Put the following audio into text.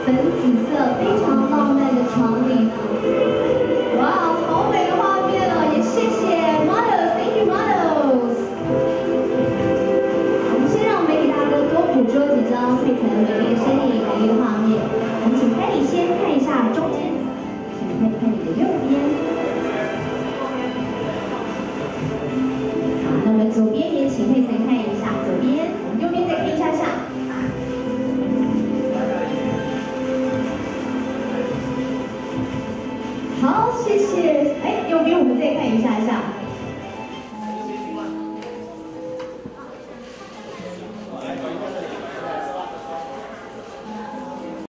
粉紫色，非常浪漫的长领。哇，好美的画面哦！也谢谢 models，thank you models。我们先让媒体大哥多捕捉几张佩岑美丽的身影、美丽的画面。我们请凯里先看一下中间，请看看你的右边。好，那么左边也请佩岑看一下左边，我们右边再看一下下。 好，谢谢。哎，右边我们再看一下。